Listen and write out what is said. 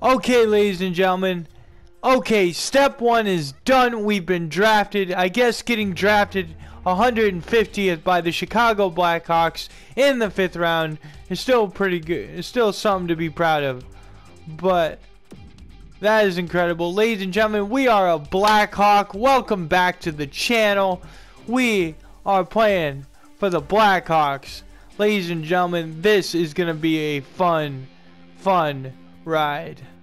Okay, ladies and gentlemen. Okay, step 1 is done. We've been drafted. I guess getting drafted 150th by the Chicago Blackhawks in the 5th round is still pretty good. It's still something to be proud of. But that is incredible. Ladies and gentlemen, we are a Blackhawk. Welcome back to the channel. We are playing for the Blackhawks. Ladies and gentlemen, this is going to be a fun ride.